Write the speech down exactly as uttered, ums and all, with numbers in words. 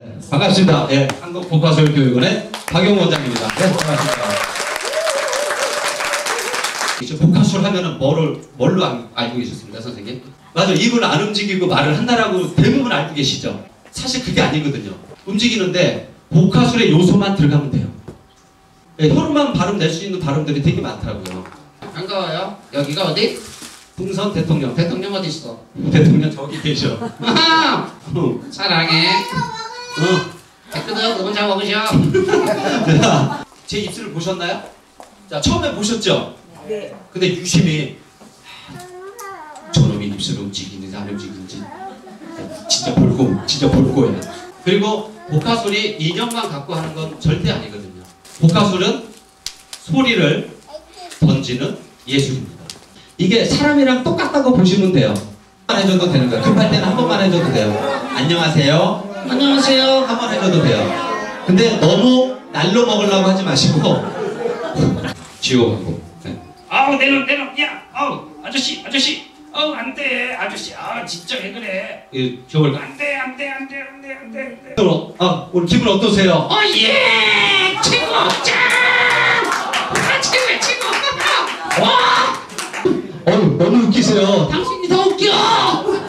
반갑습니다. 예, 한국복화술교육원의 박용 원장입니다. 네, 반갑습니다. 이제 복화술 하면은 뭐를 뭘로 알, 알고 계셨습니까, 선생님? 맞아, 입을 안 움직이고 말을 한다라고 대부분 알고 계시죠? 사실 그게 아니거든요. 움직이는데 복화술의 요소만 들어가면 돼요. 예, 혀로만 발음 낼 수 있는 발음들이 되게 많더라고요. 반가워요. 여기가 어디? 풍선 대통령. 대통령 어디 있어? 대통령 저기 계셔. 아하! 어. 사랑해. 어. 깨끗하고 너무 잘 먹으셔. 자, 제 입술을 보셨나요? 자, 처음에 보셨죠? 네. 근데 유심히 저놈이 입술을 움직이는지 안 움직이는지 진짜 볼고 진짜 볼 거예요. 그리고 복화술이 인형만 갖고 하는 건 절대 아니거든요. 복화술은 소리를 던지는 예술입니다. 이게 사람이랑 똑같다고 보시면 돼요. 한 번만 해줘도 되는 거예요. 급할 때는 한 번만 해줘도 돼요. 안녕하세요. 안녕하세요. 한 번 해줘도 돼요. 근데 너무 날로 먹으려고 하지 마시고 지워가고. 네. 아우 내놈 내놈 야 아우 아저씨 아저씨 아우 안돼 아저씨 아 진짜 왜 그래 이 겨울 안돼 안돼 안돼 안돼 안돼 안돼 오늘, 아, 오늘 기분 어떠세요? 어, 예! 최고! 짱! 아, 최고야, 최고! 와! 어휴, 너무 웃기세요. 당신이 더 웃겨!